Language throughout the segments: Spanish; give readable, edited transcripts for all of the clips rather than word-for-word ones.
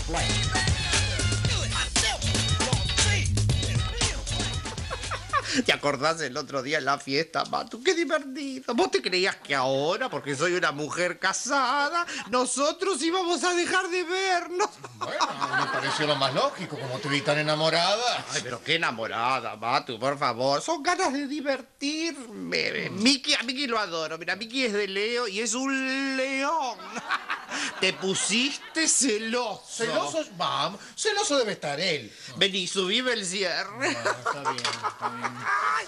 ¿Te acordás el otro día en la fiesta, Matu? ¡Qué divertido! ¿Vos te creías que ahora, porque soy una mujer casada, nosotros íbamos a dejar de vernos? Bueno, me pareció lo más lógico, como te vi tan enamorada. Ay, pero qué enamorada, Matu, por favor. Son ganas de divertirme. Miki, a Miki lo adoro. Mira, Miki es de Leo y es un león. Te pusiste celoso. ¿Celoso? Vamos, celoso debe estar él. Vení, subime el cierre. Está bien, está bien.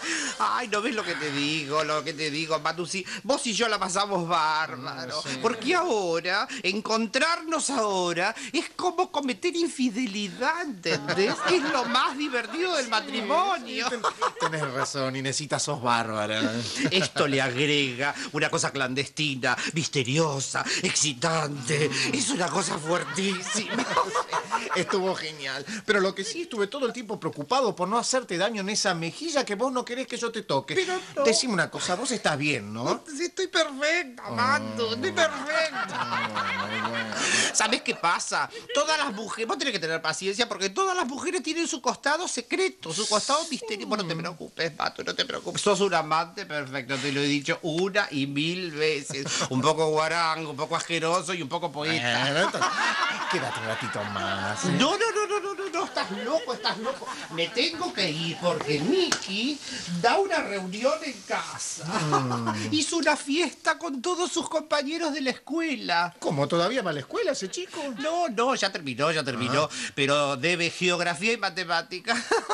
Ay, ¿no ves lo que te digo, Matu? Sí, vos y yo la pasamos bárbaro. Sí. Porque ahora, encontrarnos ahora, es como cometer infidelidad, ¿entendés? Es lo más divertido del matrimonio. Tenés razón, Inesita, sos bárbara. Esto le agrega una cosa clandestina, misteriosa, excitante. Es una cosa fuertísima. Estuvo genial. Pero lo que sí, estuve todo el tiempo preocupado por no hacerte daño en esa mejilla que vos no querés que yo te toque. Pero no. Decime una cosa, vos estás bien, ¿no? Sí, estoy perfecta, Matu, estoy perfecta. ¿Sabés qué pasa? Todas las mujeres, vos tenés que tener paciencia porque todas las mujeres tienen su costado secreto, su costado misterioso. Bueno, no te preocupes, Matu, no te preocupes. Sos un amante perfecto, te lo he dicho 1.000 veces. Un poco guarango, un poco asqueroso y un poco poeta. Quédate un ratito más. No, estás loco. Me tengo que ir porque Miki da una reunión en casa. Hizo una fiesta con todos sus compañeros de la escuela. ¿Cómo? ¿Todavía va a la escuela ese chico? No, ya terminó. Pero debe geografía y matemática.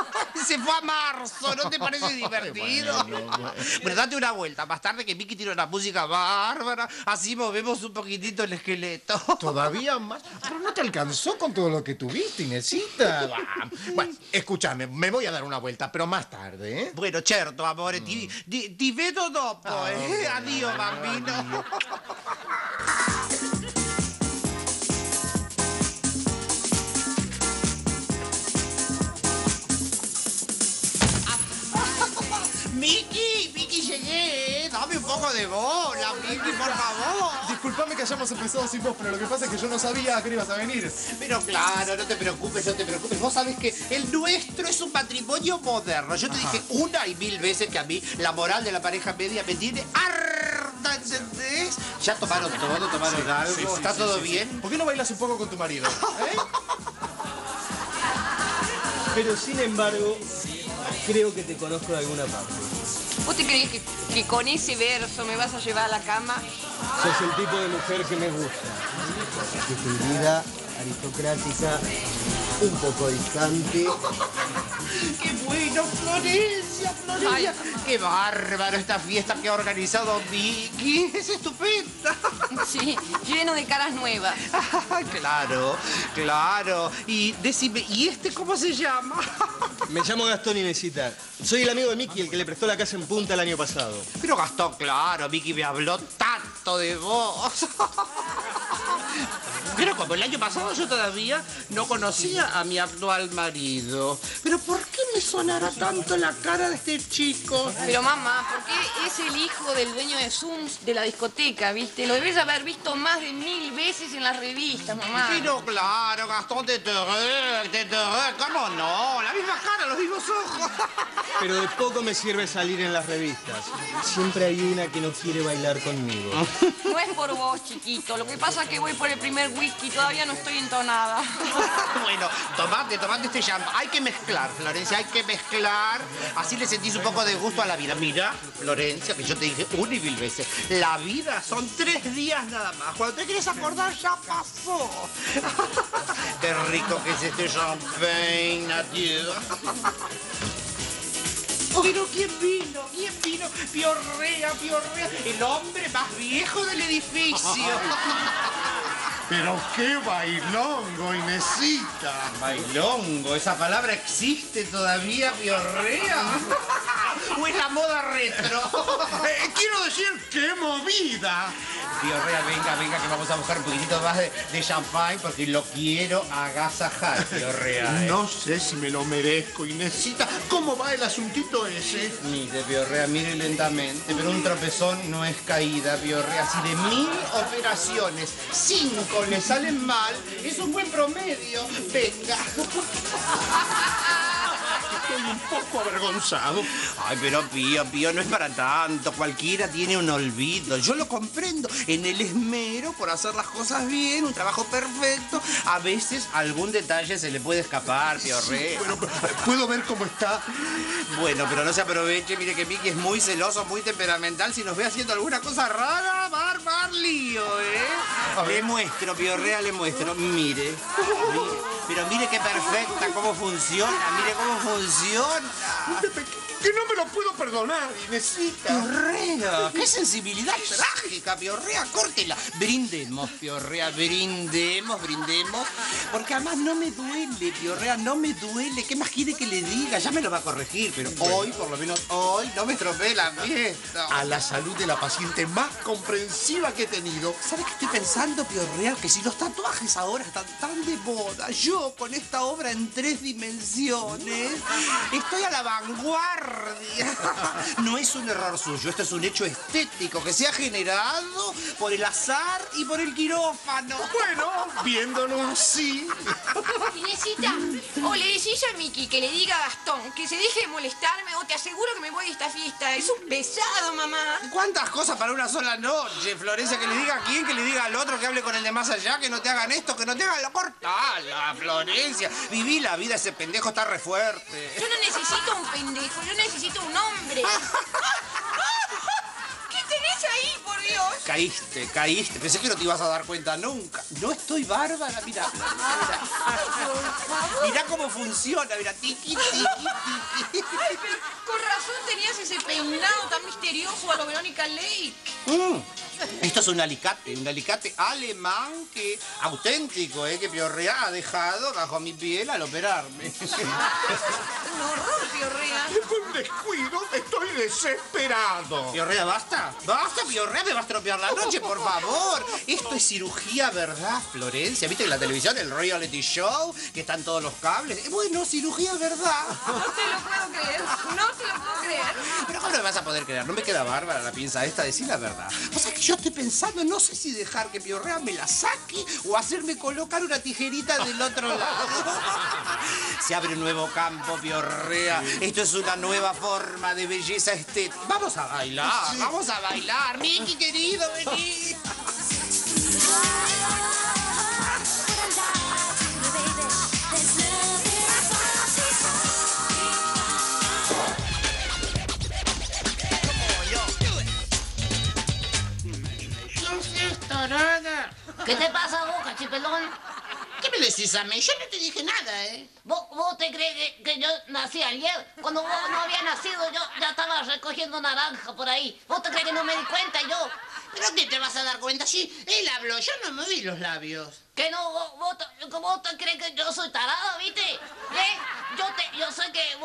Se fue a marzo, ¿no te parece divertido? Bueno, date una vuelta. Más tarde que Miki tiene una música bárbara, así movemos un poquitito el esqueleto. ¿Todavía más? Pero no te alcanzó con todo lo que tuviste, Inesita. Bueno, escúchame, me voy a dar una vuelta, pero más tarde, ¿eh? Bueno, certo, amore, ti vedo dopo, eh? Addio, bambino. Miki, llegué. Dame un poco de bola, Miki, por favor. Disculpame que hayamos empezado sin vos, pero lo que pasa es que yo no sabía que ibas a venir. Pero claro, no te preocupes. Vos sabés que el nuestro es un matrimonio moderno. Yo te dije 1.000 veces que a mí la moral de la pareja media me tiene harta, ¿entendés? Ya tomaron todo, tomaron algo. ¿Está todo bien? ¿Por qué no bailas un poco con tu marido? Pero sin embargo, creo que te conozco de alguna parte. ¿Vos te crees que con ese verso me vas a llevar a la cama? Sos el tipo de mujer que me gusta. Distinguida, aristocrática, un poco distante. ¡Qué bueno, Florencia! Ay. ¡Qué bárbaro esta fiesta que ha organizado Miki! ¡Es estupenda! Sí, lleno de caras nuevas. Claro. Y decime, ¿y este cómo se llama? Me llamo Gastón Inesita. Soy el amigo de Miki, el que le prestó la casa en Punta el año pasado. Pero Gastón, claro, Miki me habló tanto de vos. Pero como el año pasado yo todavía no conocía a mi actual marido. Pero ¿por qué me sonará tanto la cara de este chico? Pero mamá, ¿por qué es el hijo del dueño de Zooms de la discoteca, viste? Lo debes haber visto más de 1000 veces en las revistas, mamá. Pero claro, Gastón, te ¿cómo no? La misma cara, los mismos ojos. Pero de poco me sirve salir en las revistas. Siempre hay una que no quiere bailar conmigo. No es por vos, chiquito. Lo que pasa es que voy por el primer whisky. Todavía no estoy entonada. Bueno, tomate este champán. Hay que mezclar, Florencia, hay que mezclar. Así le sentís un poco de gusto a la vida. Mira, Florencia, que yo te dije 1.000 veces. La vida son 3 días nada más. Cuando te quieres acordar, ya pasó. Qué rico que es este champagne, adiós. Pero ¿quién vino? Piorrea. El hombre más viejo del edificio. Pero qué bailongo, Inesita. Bailongo, esa palabra existe todavía, Piorrea. ¿O es la moda retro? Quiero decir, ¡qué movida! Piorrea, venga, que vamos a buscar un poquitito más de champagne porque lo quiero agasajar, Piorrea. No sé si me lo merezco, Inesita. ¿Cómo va el asuntito ese? Mire, Piorrea, mire lentamente, pero un tropezón no es caída, Piorrea. Si de 1000 operaciones, 5 le salen mal, es un buen promedio. Venga. Estoy un poco avergonzado. Ay, pero Pío, no es para tanto. Cualquiera tiene un olvido. Yo lo comprendo. En el esmero por hacer las cosas bien, un trabajo perfecto, a veces algún detalle se le puede escapar, Piorrea. Bueno, ¿puedo ver cómo está? Bueno, pero no se aproveche. Mire que Miki es muy celoso, muy temperamental. Si nos ve haciendo alguna cosa rara, va a armar lío, ¿eh? Le muestro, Piorrea, le muestro. Mire. Pero mire qué perfecta, cómo funciona. Mire cómo funciona. Que no me lo puedo perdonar, Inesita. Piorrea, qué sensibilidad trágica, Piorrea, córtela. Brindemos, Piorrea, brindemos. Porque además no me duele, Piorrea, no me duele. ¿Qué más quiere que le diga? Ya me lo va a corregir, pero hoy, por lo menos hoy, no me estropee la fiesta. A la salud de la paciente más comprensiva que he tenido. ¿Sabes qué estoy pensando, Piorrea? Que si los tatuajes ahora están tan de moda, yo con esta obra en 3 dimensiones, estoy a la vanguardia. No es un error suyo, esto es un hecho estético que se ha generado por el azar y por el quirófano. Bueno, viéndolo así. Inesita, o le decís a Miki que le diga a Gastón que se deje de molestarme o te aseguro que me voy de esta fiesta. Es un pesado, mamá. ¿Cuántas cosas para una sola noche, Florencia? Que le diga a quién, que le diga al otro, que hable con el de más allá, que no te hagan esto, que no te hagan lo cortala, Florencia. Viví la vida, ese pendejo está re fuerte. Yo no necesito un pendejo, yo necesito un hombre. ¿Qué tenés ahí, por Dios? Caíste. Pensé que no te ibas a dar cuenta nunca. No estoy bárbara, mira. Mirá cómo funciona, mira, tiqui. Ay, pero con razón tenías ese peinado tan misterioso a lo Verónica Lake. Esto es un alicate alemán que auténtico, que Piorrea ha dejado bajo mi piel al operarme. Un horror, Piorrea. Con descuido estoy desesperado. Piorrea, basta, Piorrea, me va a estropear la noche, por favor. Esto es cirugía, ¿verdad, Florencia? ¿Viste en la televisión el reality show? Que están todos los cables. Bueno, cirugía, ¿verdad? No te lo puedo creer. Pero ¿cómo no me vas a poder creer? No me queda bárbara la pinza esta, decir la verdad. O sea que yo estoy pensando, no sé si dejar que Piorrea me la saque o hacerme colocar una tijerita del otro lado. Se abre un nuevo campo, Piorrea. Esto es una nueva forma de belleza estética. Vamos a bailar. Miki, querido, vení. ¿Qué te pasa, vos, cachipelón? ¿Qué me decís a mí? Yo no te dije nada, ¿eh? ¿Vos te crees que yo nací ayer? Cuando vos no había nacido, yo ya estaba recogiendo naranja por ahí. ¿Vos te crees que no me di cuenta yo? ¿Pero qué te vas a dar cuenta? Sí, él habló, yo no moví los labios. Que no, vos te crees que yo soy tarado, ¿viste? Yo sé que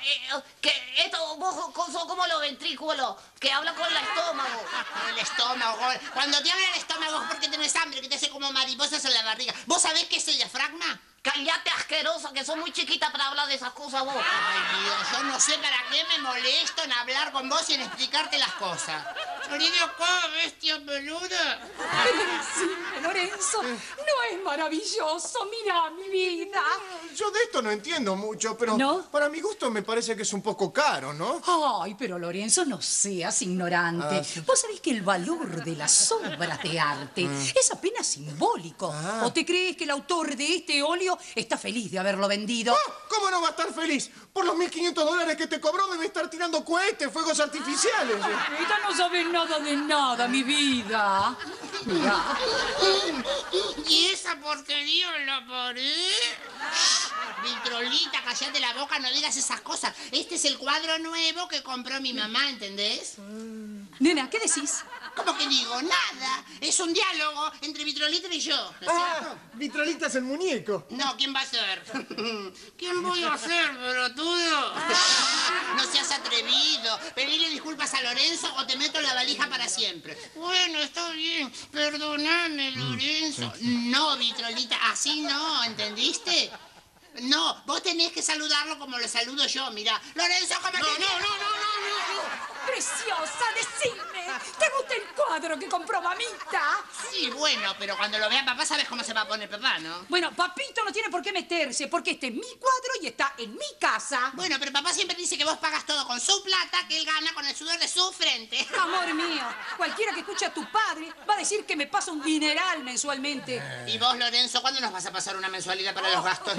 vos sos como los ventrículos, que hablan con el estómago. El estómago. Cuando te habla el estómago es porque tenés hambre, que te hace como mariposas en la barriga. ¿Vos sabés qué es el diafragma? Cállate, asquerosa, que sos muy chiquita para hablar de esas cosas, vos. Ay, Dios, yo no sé para qué me molesto en hablar con vos y en explicarte las cosas. Sonido, bestia peluda. Decime, Lorenzo, ¿no es maravilloso? Mira, mi vida. Yo de esto no entiendo mucho, pero ¿No? para mi gusto me parece que es un poco caro, ¿no? Ay, pero Lorenzo, no seas ignorante. Sí. Vos sabés que el valor de las obras de arte es apenas simbólico. ¿O te crees que el autor de este óleo está feliz de haberlo vendido? ¿Cómo no va a estar feliz? Por los $1.500 que te cobró debe estar tirando cohetes, fuegos artificiales. Esta no sabe nada de nada, mi vida. Mira. ¿Y esa porquería en la pared? Vitrolita, callate la boca, no digas esas cosas. Este es el cuadro nuevo que compró mi mamá, ¿entendés? Nena, ¿qué decís? ¿Cómo que digo? Nada. Es un diálogo entre Vitrolita y yo, ¿no es cierto? Vitrolita es el muñeco. No, ¿quién va a ser? ¿Quién voy a ser, pelotudo? No seas atrevido. Pedile disculpas a Lorenzo o te meto en la valija para siempre. Bueno, está bien. Perdóname, Lorenzo. No, Vitrolita, así no, ¿entendiste? No, vos tenés que saludarlo como lo saludo yo, mirá. Lorenzo, ¿cómo te... No. Preciosa, decime. ¿Te gusta el cuadro que compró mamita? Sí, bueno, pero cuando lo vea papá, sabes cómo se va a poner papá, ¿no? Bueno, papito no tiene por qué meterse, porque este es mi cuadro y está en mi casa. Bueno, pero papá siempre dice que vos pagas todo con su plata, que él gana con el sudor de su frente. Amor mío, cualquiera que escuche a tu padre va a decir que me pasa un dineral mensualmente. ¿Y vos, Lorenzo, cuándo nos vas a pasar una mensualidad para los gastos?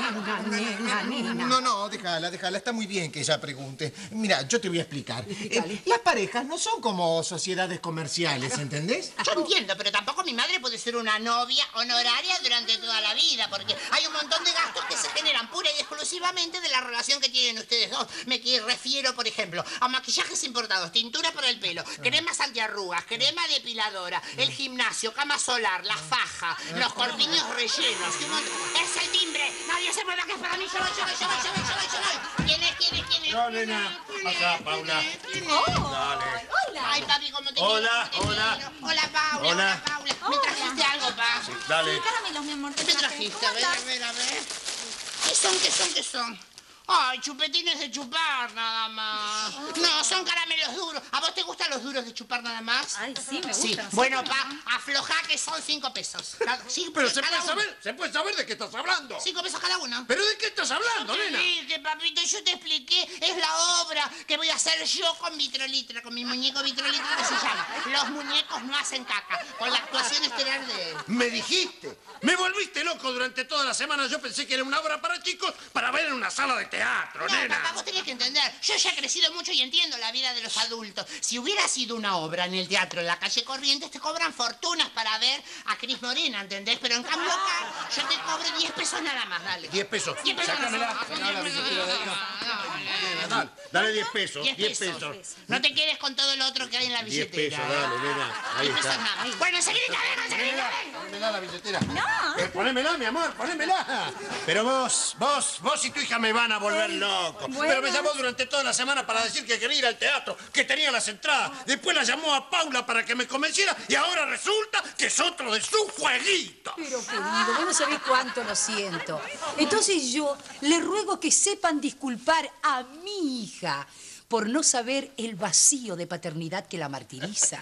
No, déjala. Está muy bien que ella pregunte. Mira, yo te voy a explicar. Las parejas no son como sociedades comerciales, ¿entendés? Yo entiendo, pero tampoco mi madre puede ser una novia honoraria durante toda la vida, porque hay un montón de gastos que se generan pura y exclusivamente de la relación que tienen ustedes dos. Me refiero, por ejemplo, a maquillajes importados, tintura para el pelo, cremas antiarrugas, crema depiladora, el gimnasio, cama solar, la faja, los corpiños rellenos. ¡Es el timbre! ¡Nadie se mueva, que es para mí! ¡Yo voy! ¿Quién es? No, nena. Acá, Paula. Dale. Hola. Ay, papi, ¿cómo te Hola, quiero? hola. Hola, Paula. Hola. Paula. ¿Me trajiste algo, pa? Dale. Caramelos, mi amor. ¿Qué te trajiste? A ver. ¿Qué son? Ay, chupetines de chupar nada más. No, son caramelos duros. ¿A vos te gustan los duros de chupar nada más? Ay, sí, me Sí. gustan. Bueno, aflojá que son 5 pesos. Pero se puede saber de qué estás hablando. 5 pesos cada uno. ¿Pero de qué estás hablando, Te nena? dije, papito, yo te expliqué. Es la obra que voy a hacer yo con Vitrolitra, con mi muñeco Vitrolitra que se llama Los muñecos no hacen caca, con la actuación estelar de él. Me dijiste. Me volviste loco durante toda la semana. Yo pensé que era una obra para chicos para ver en una sala de teatro, No, nena. papá, vos tenés que entender. Yo ya he crecido mucho y entiendo la vida de los adultos. Si hubiera sido una obra en el teatro en la calle Corrientes, te cobran fortunas para ver a Cris Morena, ¿entendés? Pero en cambio acá, yo te cobro 10 pesos nada más, dale. 10 pesos. 10 pesos. Sácamela. Sacá la billetera de ahí. Nena, dale 10 pesos. 10 pesos. No te quedes con todo lo otro que hay en la 10 billetera. pesos, dale, nena. Ahí 10 pesos está. nada. Bueno, enseguida, ven. Ponémela la billetera. Ponémela, mi amor, ponémela. Pero vos y tu hija me van a volver loco. Pero me llamó durante toda la semana para decir que quería ir al teatro, que tenía las entradas. Después la llamó a Paula para que me convenciera y ahora resulta que es otro de sus jueguitos. Pero querido, vos no sabés cuánto lo siento. Entonces yo le ruego que sepan disculpar a mi hija por no saber el vacío de paternidad que la martiriza.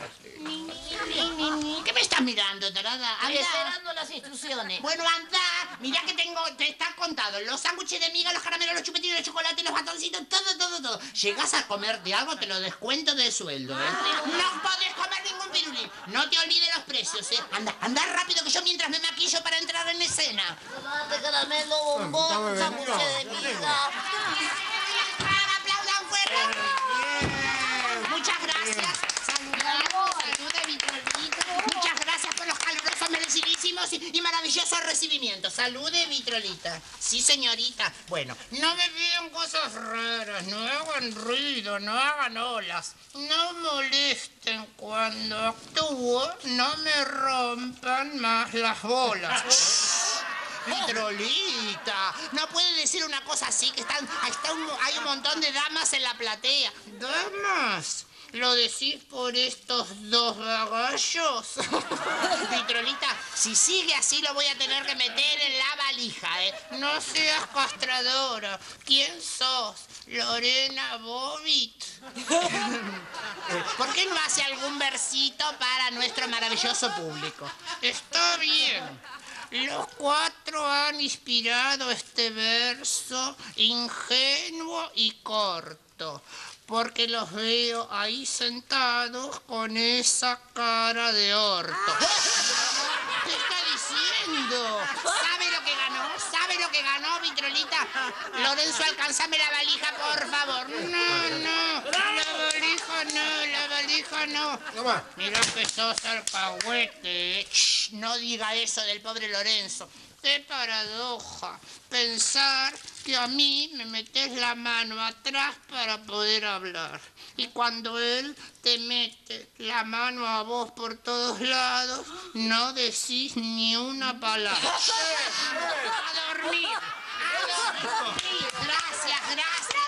¿Qué me estás mirando, tarada? Estoy Anda. esperando las instrucciones. Bueno, anda. Mirá que te está contado. Los sándwiches de miga, los caramelos, los chupetines de chocolate, los batoncitos, todo. Llegás a comer de algo, te lo descuento del sueldo, ¿eh? No podés comer ningún pirulín. No te olvides los precios, ¿eh? Anda rápido que yo mientras me maquillo para entrar en escena. Chocolate, caramelo, bombón, sándwich de miga. ¡Aplaudan fuerte! Muchas gracias. Saluda, Vitrolita. Muchas gracias por los calurosos, merecidísimos y maravillosos recibimientos. Salude, Vitrolita. Sí, señorita. Bueno, no me pidan cosas raras, no hagan ruido, no hagan olas. No molesten cuando actúo, no me rompan más las bolas. Vitrolita, no puede decir una cosa así, que hay un montón de damas en la platea. ¿Damas? ¿Lo decís por estos dos bagallos? Vitrolita, si sigue así lo voy a tener que meter en la valija, ¿eh? No seas castradora. ¿Quién sos? Lorena Bobbitt. ¿Por qué no hace algún versito para nuestro maravilloso público? Está bien. Los 4 han inspirado este verso ingenuo y corto, porque los veo ahí sentados con esa cara de orto. ¿Qué está diciendo? ¿Sabe lo que ganó? ¿Sabe lo que ganó, Vitrolita? Lorenzo, alcanzame la valija, por favor. No, la valija no. Mirá que sos alcahuete. No diga eso del pobre Lorenzo. Qué paradoja. Pensar que a mí me metes la mano atrás para poder hablar. Y cuando él te mete la mano a vos por todos lados, no decís ni una palabra. ¡A dormir! ¡A dormir! Gracias, gracias.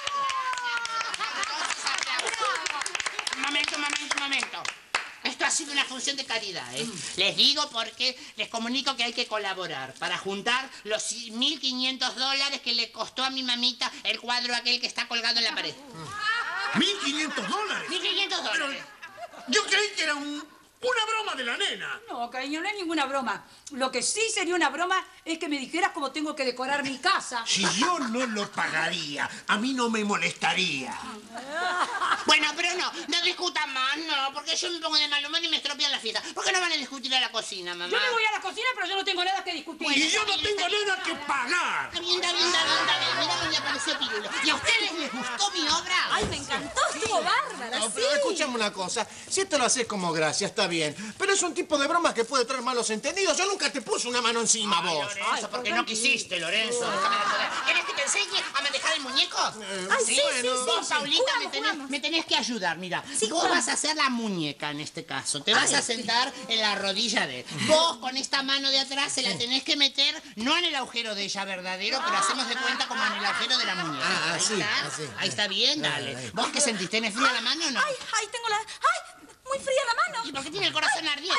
Momento. Esto ha sido una función de caridad, ¿eh? Les digo porque les comunico que hay que colaborar para juntar los $1.500 que le costó a mi mamita el cuadro aquel que está colgado en la pared. ¿$1.500? $1.500. Yo creí que era una broma de la nena. No, cariño, no es ninguna broma. Lo que sí sería una broma es que me dijeras cómo tengo que decorar mi casa. Si yo no lo pagaría, a mí no me molestaría. Bueno, pero no discutan más, no, porque yo me pongo de mal humor y me estropean la fiesta. ¿Por qué no van a discutir a la cocina, mamá? Yo me voy a la cocina, pero yo no tengo nada que discutir. Y yo no tengo nada que pagar. Está bien. Mirá dónde apareció Pirulo. ¿Y a ustedes les gustó mi obra? Ay, me encantó, estuvo bárbara, No, sí. pero escúchame una cosa. Si esto lo haces como gracia, está bien. Pero es un tipo de bromas que puede traer malos entendidos. Yo nunca te puse una mano encima, vos. Lorenzo, porque no quisiste, Lorenzo. Déjame de joder. ¿Querés que te enseñe a manejar el muñeco? Ay, sí. Vos, Paulita, Jugamos. me tenés que ayudar. Mira, Sí, vos jugamos. vas a hacer la muñeca en este caso. Te vas a sentar en la rodilla de él. Vos con esta mano de atrás se la tenés que meter, no en el agujero de ella verdadero, pero hacemos de cuenta como en el agujero de la muñeca. Ahí así, está. así. Ahí está bien, dale. ¿Vos qué sentís? ¿Tenés fría la mano o no? Ay, tengo la... Ay, muy fría la mano. ¿Y por qué tiene el corazón ardiente?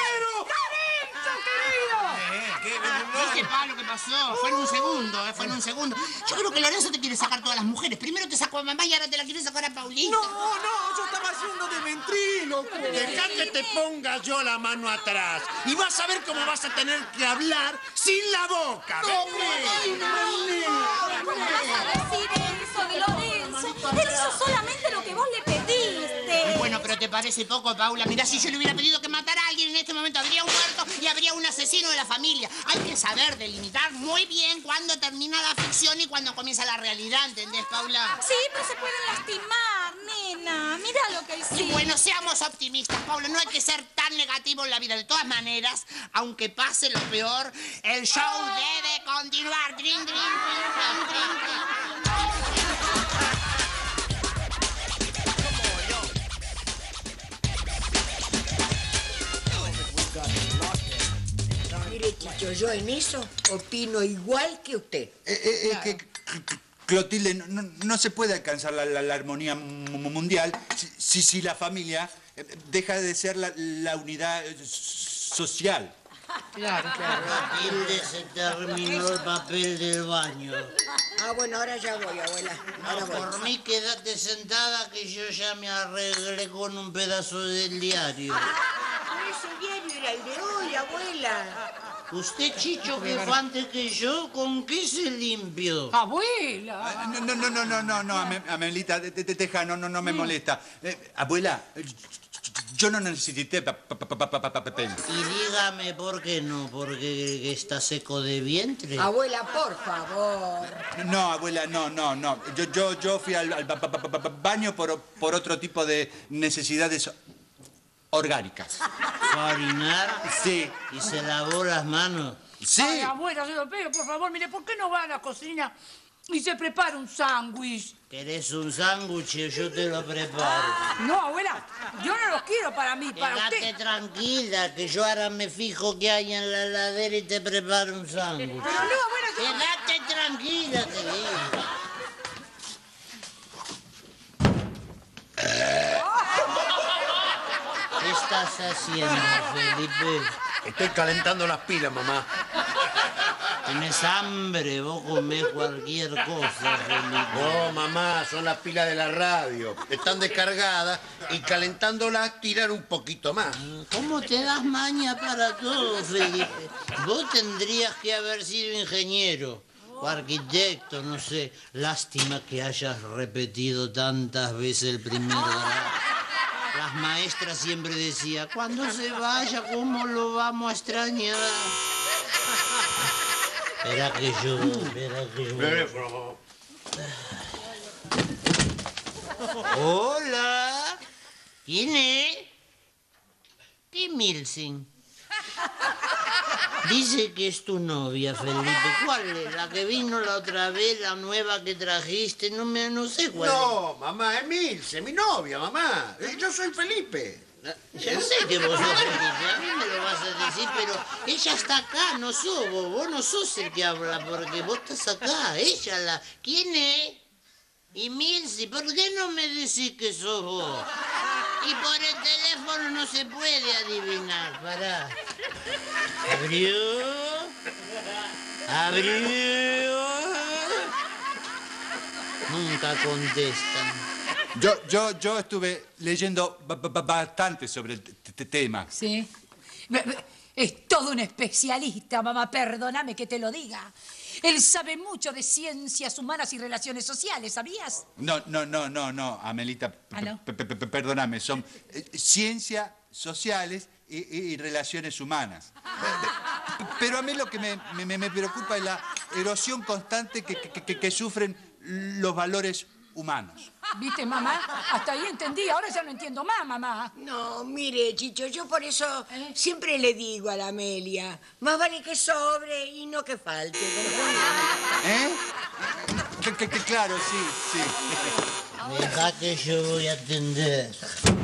¿Viste, Pablo, qué pasó? Fue en un segundo. Yo creo que Lorenzo te quiere sacar todas las mujeres. Primero te sacó a mamá y ahora te la quiere sacar a Paulita. No, yo estaba haciendo de ventríloco. Dejá que te ponga yo la mano atrás. Y vas a ver cómo vas a tener que hablar sin la boca. ¿Cómo vas a decir eso de Lorenzo? Él hizo solamente lo que vos le pediste. Bueno, pero ¿te parece poco, Paula? Mirá, si yo le hubiera pedido que matara a alguien en este momento, habría un muerto y habría un asesino de la familia. Hay que saber delimitar muy bien cuándo termina la ficción y cuándo comienza la realidad, ¿entendés, Paula? Sí, pero se pueden lastimar, nena. Mira lo que hiciste. Y bueno, seamos optimistas, Paula. No hay que ser tan negativo en la vida. De todas maneras, aunque pase lo peor, el show debe continuar. Drin, drin, drin, drin, drin, drin. Mire, Chicho, yo en eso opino igual que usted. Que Clotilde, no se puede alcanzar la armonía mundial si la familia deja de ser la unidad social. Claro. Clotilde, se terminó el papel del baño. Ah, bueno, ahora ya voy, abuela. Ahora voy. Por mí quédate sentada que yo ya me arreglé con un pedazo del diario. Ese diario era el de hoy, abuela. Usted, Chicho, que fue antes que yo, ¿con qué se limpió? Abuela. No, Amelita, deja, no me molesta. Abuela, yo no necesité papel. Y dígame por qué no, porque está seco de vientre. Abuela, por favor. No, abuela, no. Yo fui al baño por otro tipo de necesidades orgánicas. ¿Para orinar? Sí. ¿Y se lavó las manos? Sí. Ay, abuela, se lo pido, por favor. Mire, ¿por qué no va a la cocina y se prepara un sándwich? ¿Querés un sándwich? Yo te lo preparo. No, abuela, yo no los quiero para mí, para Quédate usted. tranquila, que yo ahora me fijo qué hay en la heladera y te preparo un sándwich. Pero no, abuela, yo... Quédate tranquila, te digo. ¿Qué estás haciendo, Felipe? Estoy calentando las pilas, mamá. ¿Tenés hambre? Vos comés cualquier cosa, Felipe. No, mamá, son las pilas de la radio. Están descargadas y calentándolas tiran un poquito más. ¿Cómo te das maña para todo, Felipe? Vos tendrías que haber sido ingeniero o arquitecto, no sé. Lástima que hayas repetido tantas veces el primer grado. Las maestras siempre decían, cuando se vaya, ¿cómo lo vamos a extrañar? Espera que yo. Hola. ¿Quién es? ¿Qué Milsing? Dice que es tu novia, Felipe. ¿Cuál es? ¿La que vino la otra vez? ¿La nueva que trajiste? No sé cuál No, mamá, es Milce, mi novia, mamá. Yo soy Felipe. Ya sé que vos sos Felipe, a mí me lo vas a decir, pero ella está acá, no sos vos. Vos no sos el que habla, porque vos estás acá. Ella la... ¿Quién es? Y Milce, ¿por qué no me decís que sos vos? Y por el teléfono no se puede adivinar, pará. Abrió. Nunca contestan. Yo estuve leyendo bastante sobre el tema. Sí. Es todo un especialista, mamá, perdóname que te lo diga. Él sabe mucho de ciencias humanas y relaciones sociales, ¿sabías? No, Amelita, ¿no? Perdóname, son ciencias sociales y relaciones humanas. Pero a mí lo que me preocupa es la erosión constante que sufren los valores humanos. ¿Viste, mamá? Hasta ahí entendí, ahora ya no entiendo más, mamá. No, mire, Chicho, yo por eso siempre le digo a la Amelia, más vale que sobre y no que falte. ¿Eh? Claro, sí. Deja que yo voy a atender.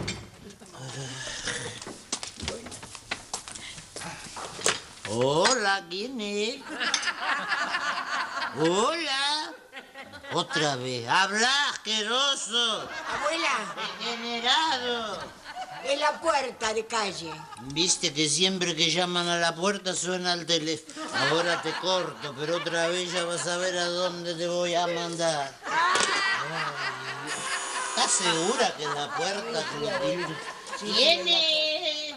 Hola, ¿quién es? Hola. Otra vez. ¡Habla, asqueroso! Abuela, ¡Degenerado! es la puerta de calle. Viste que siempre que llaman a la puerta suena el teléfono. Ahora te corto, pero otra vez ya vas a ver a dónde te voy a mandar. ¿Estás segura que es la puerta, Clotilde? ¿Quién es?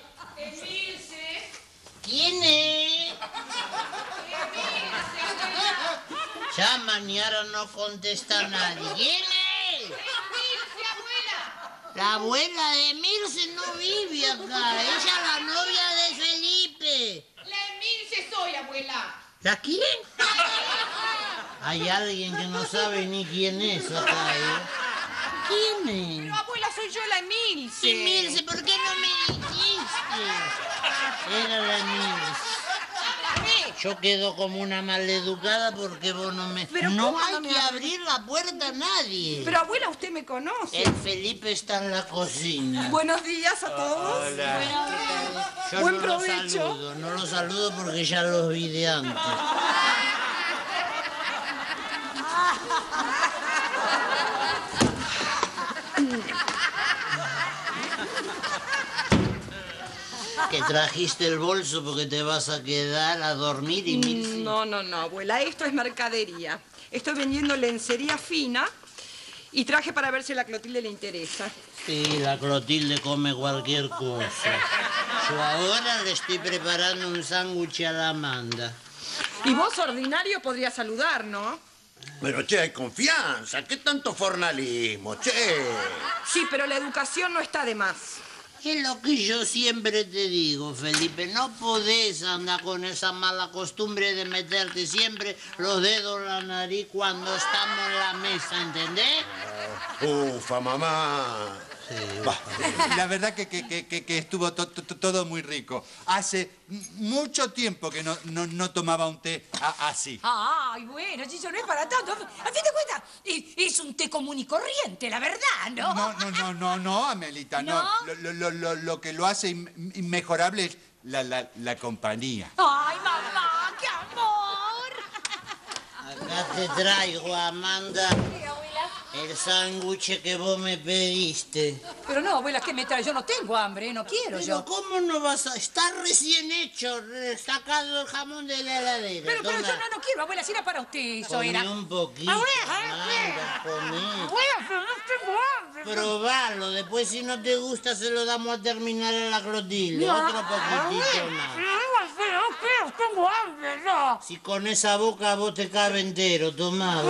¿Quién es? Llaman y ahora no contesta nadie. ¿Quién es? ¡Milce, abuela! La abuela de Milce no vive acá. Ella es la novia de Felipe. La Milce soy, abuela. ¿La quién? Hay alguien que no sabe ni quién es acá, ¿eh? ¿Quién es? Pero, abuela, soy yo la Emilce. ¿Y Milce? ¿Por qué no me dijiste? Era la Milce. Yo quedo como una maleducada porque vos no me... Pero no ¿cómo hay no me que hablas? abrir la puerta a nadie. Pero, abuela, usted me conoce. El Felipe está en la cocina. Buenos días a todos. Yo Buen no provecho. no los saludo porque ya los vi de antes. Que trajiste el bolso porque te vas a quedar a dormir y Milce... No, abuela, esto es mercadería. Estoy vendiendo lencería fina y traje para ver si a la Clotilde le interesa. Sí, la Clotilde come cualquier cosa. Yo ahora le estoy preparando un sándwich a la Amanda. Y vos, ordinario, podría saludar, ¿no? Pero, che, hay confianza. ¿Qué tanto fornalismo, che? Sí, pero la educación no está de más. Es lo que yo siempre te digo, Felipe. No podés andar con esa mala costumbre de meterte siempre los dedos en la nariz cuando estamos en la mesa, ¿entendés? Ufa, mamá. Sí. La verdad que estuvo todo muy rico. Hace mucho tiempo que no tomaba un té así. Ay, bueno, si eso no es para tanto. A fin de cuentas, es un té común y corriente, la verdad, ¿no? No, Amelita, no. Lo que lo hace inmejorable es la compañía. Ay, mamá, qué amor. Acá te traigo, Amanda, el sándwich que vos me pediste. Pero no, abuela, ¿qué me trae? Yo no tengo hambre, no quiero Pero yo. ¿cómo no vas a...? Está recién hecho, sacado el jamón de la heladera. Pero yo no quiero, abuela, si era para usted, eso Comí era. un poquito, Amanda, comí. Abuela, pero no tengo hambre. Probalo, después si no te gusta se lo damos a terminar a la Clotilde. Otro poquitito más. No quiero, tengo hambre, no. Si con esa boca vos te cabe entero, tomá.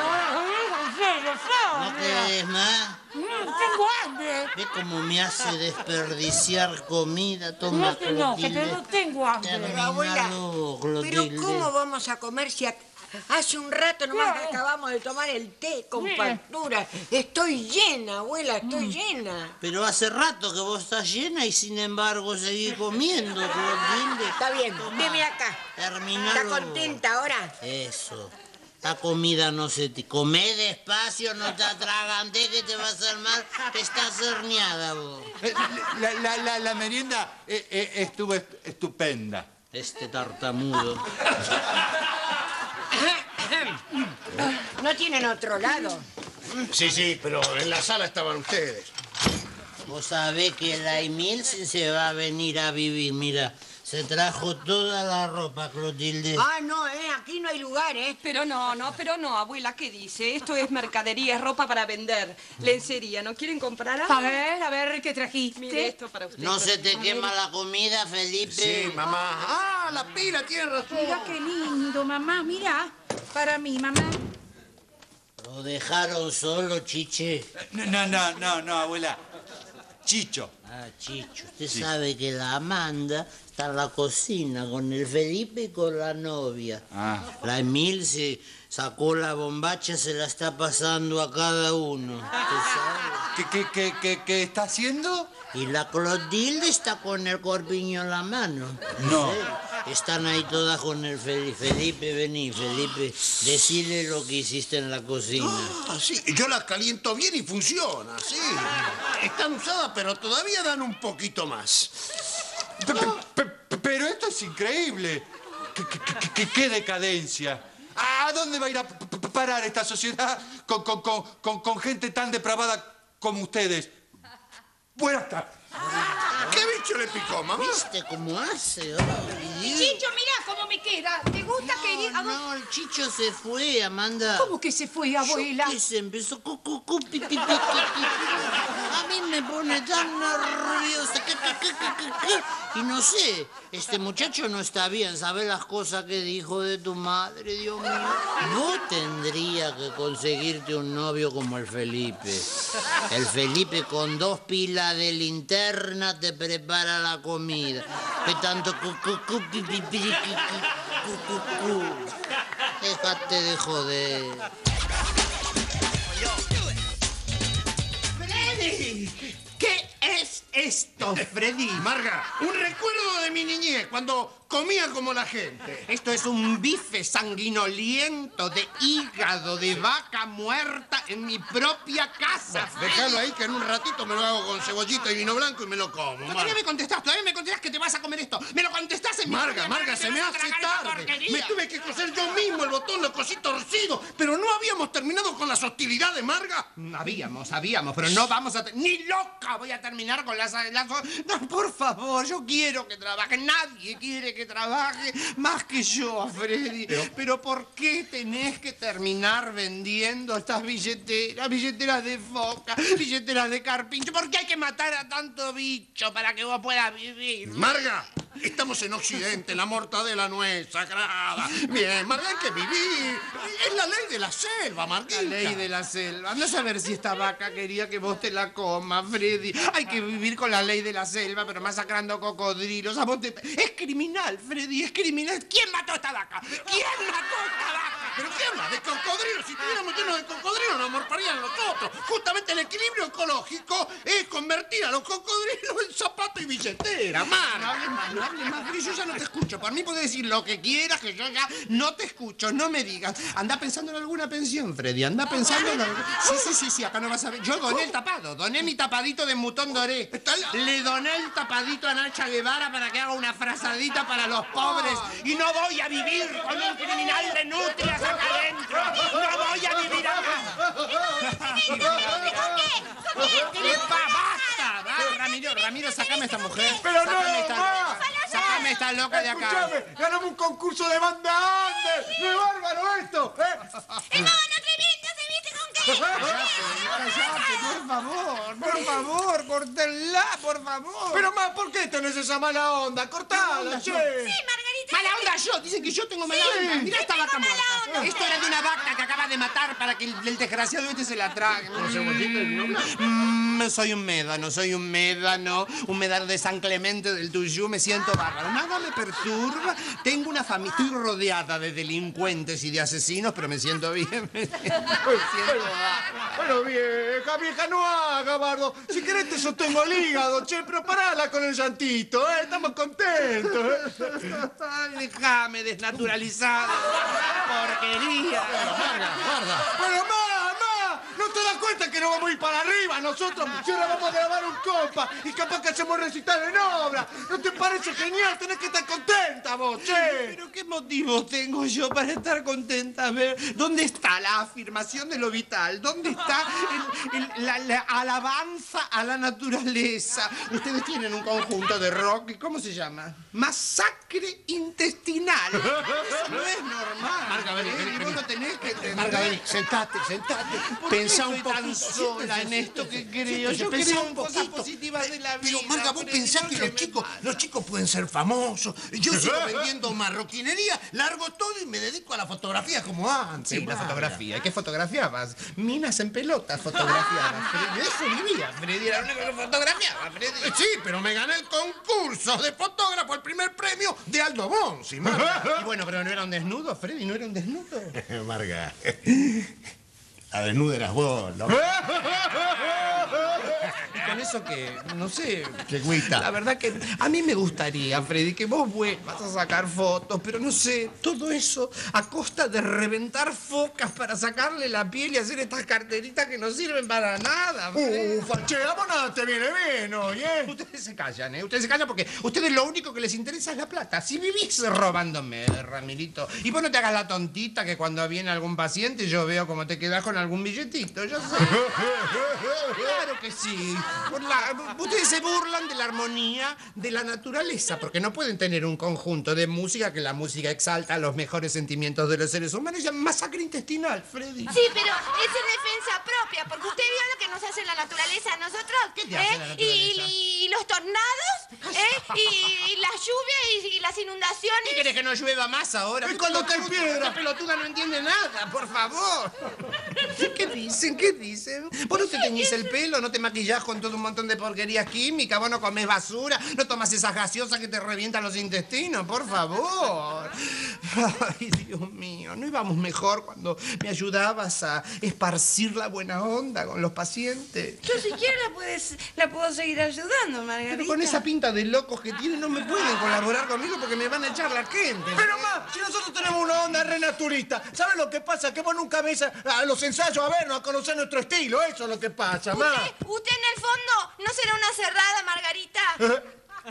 ¿No querés más? Tengo hambre. ¿Ves cómo me hace desperdiciar comida? Toma, No, que no tengo hambre. Pero, abuela, Terminalo, pero Clotilde. ¿cómo vamos a comer si Hace un rato nomás que acabamos de tomar el té con factura. Estoy llena, abuela, estoy llena. Pero hace rato que vos estás llena y sin embargo seguís comiendo, Clotilde. Está bien, deme acá. Terminalo. ¿Está contenta ahora? Eso. La comida no se te... Comé despacio, no te atragantes que te va a hacer mal, que estás herniada vos. La merienda estuvo estupenda. Este tartamudo. ¿No tienen otro lado? Sí, pero en la sala estaban ustedes. Vos sabés que la Emil se va a venir a vivir, mira. Se trajo toda la ropa, Clotilde. Ah, no, aquí no hay lugar, Pero no, abuela, ¿qué dice? Esto es mercadería, es ropa para vender. Lencería, ¿no quieren comprar algo? A ver, ¿qué trajiste? Mire esto para usted. ¿No se te quema la comida, Felipe? Sí, mamá. Ah, la pila, tiene razón. Mira qué lindo, mamá, mira. Para mí, mamá. ¿Lo dejaron solo, Chiche? No, abuela. Chicho. Ah, Chicho. Usted sabe que la Amanda está en la cocina con el Felipe y con la novia. Ah. La Emil se sacó la bombacha, se la está pasando a cada uno. ¿Usted sabe? ¿Qué está haciendo? Y la Clotilde está con el corpiño en la mano. No. ¿Sí? Están ahí todas con el Felipe. Felipe, vení, Felipe. Decile lo que hiciste en la cocina. Ah, sí. Yo las caliento bien y funciona, sí. Están usadas, pero todavía dan un poquito más. Pero esto es increíble. ¿Qué decadencia? ¿A dónde va a ir a parar esta sociedad con gente tan depravada como ustedes? Buenas tardes. ¿Qué bicho le picó, mamá? ¿Viste cómo hace? Chicho, mirá cómo me queda. ¿Te gusta que...? No, el Chicho se fue, Amanda. ¿Cómo que se fue, abuela? Y se empezó a mí me pone tan nerviosa. Y no sé, este muchacho no está bien. ¿Sabes las cosas que dijo de tu madre, Dios mío? Vos tendrías que conseguirte un novio como el Felipe. El Felipe con 2 pilas de linterna te prepara la comida. Que tanto déjate de joder. ¡Freddy! ¿Qué es esto, Freddy? Marga, un recuerdo de mi niñez, cuando comía como la gente. Esto es un bife sanguinoliento de hígado de vaca muerta en mi propia casa. Déjalo ahí que en un ratito me lo hago con cebollita y vino blanco y me lo como. Todavía me contestás que te vas a comer esto. Me lo contestás en mi Marga, se me hace tarde. Me tuve que coser yo mismo el botón, lo cosí torcido. Pero no habíamos terminado con las hostilidades, Marga. Habíamos, pero no vamos a... ¡Ni loca voy a terminar con las... No, por favor, yo quiero que trabaje. Nadie quiere que trabaje más que yo, Freddy. Pero ¿por qué tenés que terminar vendiendo estas billeteras? Billeteras de foca, billeteras de carpincho. ¿Por qué hay que matar a tanto bicho para que vos puedas vivir? Marga, estamos en Occidente, la mortadela no es sagrada. Bien, Marga, hay que vivir. Es la ley de la selva, Marguita. La ley de la selva. No saber si esta vaca quería que vos te la comas, Freddy. Hay que vivir con la ley de la selva, pero masacrando cocodrilos. Es criminal, Freddy, es criminal. ¿Quién mató a esta vaca? ¿Quién mató a esta vaca? ¿Pero qué habla? ¿De cocodrilos? Si estuviéramos llenos de cocodrilos, nos morfarían nosotros. Justamente el equilibrio ecológico es convertir a los cocodrilos en zapato y billetera, Marga. No hables más, Freddy, yo ya no te escucho. Por mí puedes decir lo que quieras, que yo ya no te escucho, no me digas. Anda pensando en alguna pensión, Freddy, anda pensando en algo. Sí, acá no vas a ver. Yo doné el tapado, doné mi tapadito de Mutón Doré. Le doné el tapadito a Nacha Guevara para que haga una frazadita para los pobres. Y no voy a vivir con un criminal de nutrias acá adentro. No voy a vivir acá. ¡Basta! Ramiro, sacame a esta mujer. ¡Pero no, mamá! Sácame esta loca de acá. Escuchame, ganamos un concurso de banda under. ¡No es bárbaro esto! Por favor, cortala, por favor. Pero más, ¿por qué tenés esa mala onda? Cortala, che. Sí, Margarita. Mala onda yo, dicen que yo tengo mala onda. Mira esta vaca muerta. Esto era de una vaca que acaba de matar para que el desgraciado este se la trague. ¿Con cebollita y vino blanco? Soy un médano, un médano de San Clemente del Tuyú, me siento bárbaro. Nada me perturba, tengo una familia, estoy rodeada de delincuentes y de asesinos, pero me siento bien, me siento bárbaro. Bueno, vieja, no haga, Bardo. Si querés te sostengo el hígado, che, pero parala con el llantito, estamos contentos. Ay, déjame desnaturalizado, porquería. Guarda. Pero mamá, ¿no te das cuenta que no vamos a ir para arriba nosotros? Si ahora vamos a grabar un compa y capaz que hacemos recital en obra. ¿No te parece genial? Tenés que estar contenta vos, che. Pero ¿qué motivo tengo yo para estar contenta? A ver, ¿dónde está la afirmación de lo vital? ¿Dónde está la alabanza a la naturaleza? Ustedes tienen un conjunto de rock, ¿cómo se llama? Masacre intestinal. Eso no es normal. Marga, vení. Vos no tenés que entender. Marga, vení, sentate. Pensá un poco tan sola en esto que creo. Yo creo en cosas positivas de la vida. Pero, Marga, vos pensás que los chicos pueden ser famosos. Yo sigo vendiendo marroquinería, largo todo y me dedico a la fotografía como antes. Sí, la fotografía. ¿Qué fotografiabas? Minas en pelotas fotografiabas, Freddy. De eso vivía, Freddy. Era lo único que fotografiaba, Freddy. Sí, pero me gané el concurso de fotógrafo, el primer premio de Aldo Bonzi, Marga. Y bueno, pero no era un desnudo, Freddy, no era un desnudo. Marga, la desnuda eras vos, ¿no? Y con eso que, no sé... Qué güita. La verdad que a mí me gustaría, Freddy, que vos vuelvas a sacar fotos, pero no sé, todo eso a costa de reventar focas para sacarle la piel y hacer estas carteritas que no sirven para nada, Freddy. Che, a vos nada te viene bien hoy, ¿eh? Ustedes se callan, ¿eh? Ustedes se callan porque ustedes lo único que les interesa es la plata. Si vivís robándome, Ramirito, y vos no te hagas la tontita que cuando viene algún paciente yo veo cómo te quedás con algún billetito, yo sé. Claro que sí. Ustedes se burlan de la armonía de la naturaleza, porque no pueden tener un conjunto de música que la música exalta los mejores sentimientos de los seres humanos. Es masacre intestinal, Freddy. Sí, pero es en defensa propia, porque usted vio lo que nos hace la naturaleza a nosotros. ¿Qué te hace la naturaleza? Y los tornados, y las lluvias y las inundaciones. ¿Qué querés que no llueva más ahora? ¿Y cuando cae piedra? La pelotuda no entiende nada, por favor. ¿Qué dicen? ¿Qué dicen? Vos no te teñís el pelo, no te maquillás con todo un montón de porquerías químicas, vos no comés basura, no tomas esas gaseosas que te revientan los intestinos, por favor. Ay, Dios mío, ¿no íbamos mejor cuando me ayudabas a esparcir la buena onda con los pacientes? Yo siquiera la puedo seguir ayudando, Margarita. Pero con esa pinta de locos que tienen no me pueden colaborar conmigo porque me van a echar la gente. Pero ma, si nosotros tenemos una onda renaturista, ¿sabes lo que pasa? Que vos nunca ves a los ensayos a vernos, a conocer nuestro estilo, eso es lo que pasa, ma. ¿Usted en el fondo no será una cerrada, Margarita?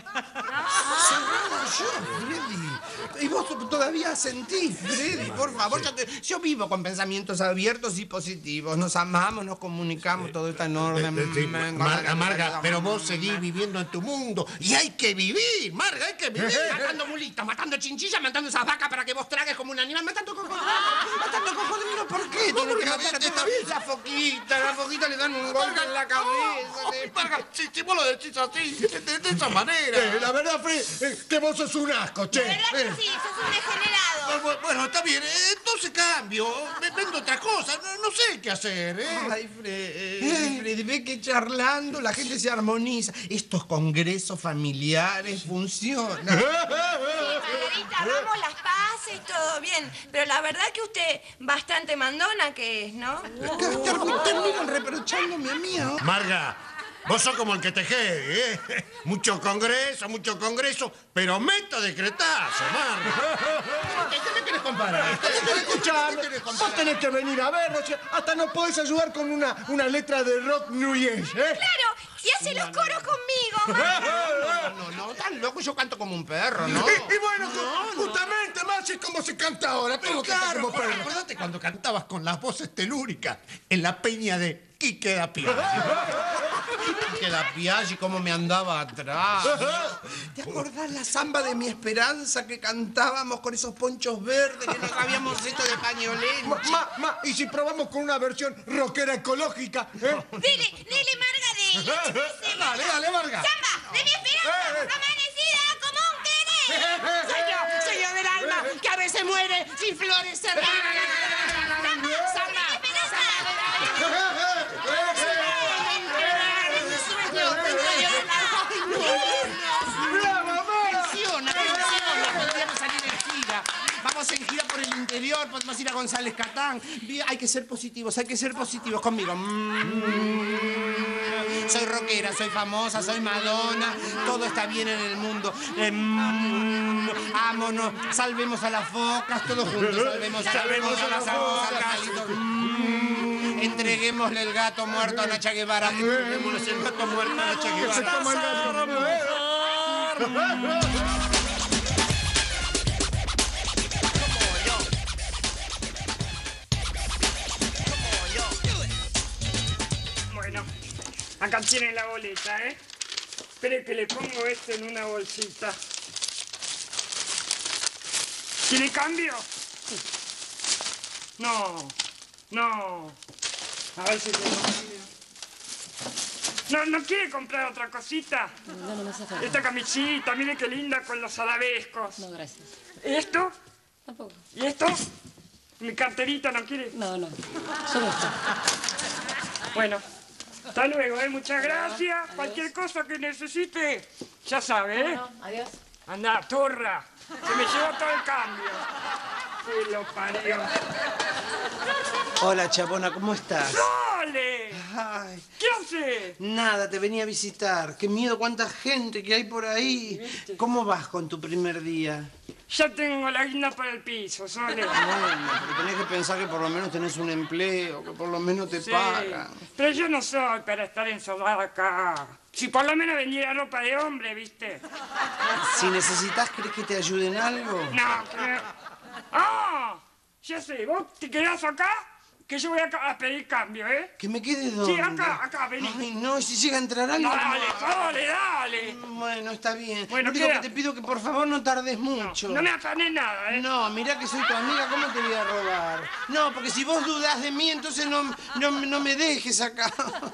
Cerrado yo, Freddy. Y vos todavía sentís, Freddy, por favor. Yo vivo con pensamientos abiertos y positivos. Nos amamos, nos comunicamos, todo está en orden. Marga, pero vos seguís viviendo en tu mundo. Y hay que vivir, Marga, hay que vivir. Matando mulitas, matando chinchillas, matando esas vacas para que vos tragues como un animal. Matando cocodrilos. Matando cocodrilos, ¿por qué? Tiene que matar está bien. La foquita le dan un golpe en la cabeza. Marga, si vos lo decís así, de esa manera. La verdad, Fred, que vos sos un asco, che. La verdad que sí, sos un degenerado. Bueno, está bien, entonces cambio. Vendo otra cosa, no sé qué hacer, ¿eh? Ay, Freddy, ve que charlando la gente se armoniza. Estos congresos familiares funcionan. Sí, Margarita, hagamos las paces, todo bien. Pero la verdad que usted bastante mandona que es, ¿no? Terminan reprochándome a mí ahora. Marga, vos sos como el que te jede, ¿eh? Mucho congreso, pero meta decretazo, Marga. ¿Qué me querés comparar? Escuchame, vos tenés que venir a vernos, hasta nos podés ayudar con una letra de rock new age, ¿eh? Claro, y hace los coros conmigo, Marga. No, tan loco, yo canto como un perro, ¿no? Y bueno, justamente, más es como se canta ahora, Pero todo canta claro, como perro. acordate cuando cantabas con las voces telúricas en la peña de Quique da Piazzi. Que la Piaggi cómo me andaba atrás. ¿Te acordás la samba de mi esperanza que cantábamos con esos ponchos verdes que nos habíamos hecho de pañolén? Y si probamos con una versión rockera ecológica, ¿eh? Dile, Marga, Dale, Marga. Samba, de mi esperanza, amanecida como un querer. Soy yo del alma, que a veces muere sin florecer. Samba, de mi esperanza. Rosina González Catán. Hay que ser positivos conmigo. Soy rockera, soy famosa, soy Madonna. Todo está bien en el mundo. Vámonos, salvemos a las focas, todos juntos. Salvemos a las focas. Entreguémosle el gato muerto a Nacha Guevara. Entreguémosle el gato muerto a Nacha Guevara. Bueno, acá tienen la boleta, ¿eh? Espere que le pongo esto en una bolsita. ¿Tiene cambio? No. A ver si tengo cambio. ¿No quiere comprar otra cosita? No me hace falta. Esta camisita, mire qué linda con los arabescos. No, gracias. ¿Esto? Tampoco. ¿Y esto? ¿Mi carterita no quiere? No. Solo esto. Bueno, hasta luego, ¿eh? Muchas gracias. Adiós. Cualquier cosa que necesite, ya sabe, ¿eh? Bueno, adiós. Anda, turra. Se me llevó todo el cambio. Se lo parió. Hola, Chabona, ¿cómo estás? ¡Dale! Ay, ¿Qué haces? nada, te venía a visitar. Qué miedo, cuánta gente que hay por ahí. ¿Viste? ¿Cómo vas con tu primer día? Ya tengo la guinda para el piso, Sole. Bueno, pero tenés que pensar que por lo menos tenés un empleo, que por lo menos te Sí, pagan. pero yo no soy para estar encerrada acá. Si por lo menos vendiera ropa de hombre, ¿viste? Si necesitas, ¿querés que te ayude en algo? No, creo... ¡Ah! Ya sé, vos te quedás acá, que yo voy a pedir cambio, ¿eh? ¿Que me quede dónde? Sí, acá, vení. Ay, no, si llega a entrar algo... Dale. Bueno, está bien. Bueno, Lo único queda. que te pido que por favor no tardes mucho. No me afané nada, ¿eh? No, mirá que soy tu amiga, ¿cómo te voy a robar? No, porque si vos dudás de mí, entonces no me dejes acá.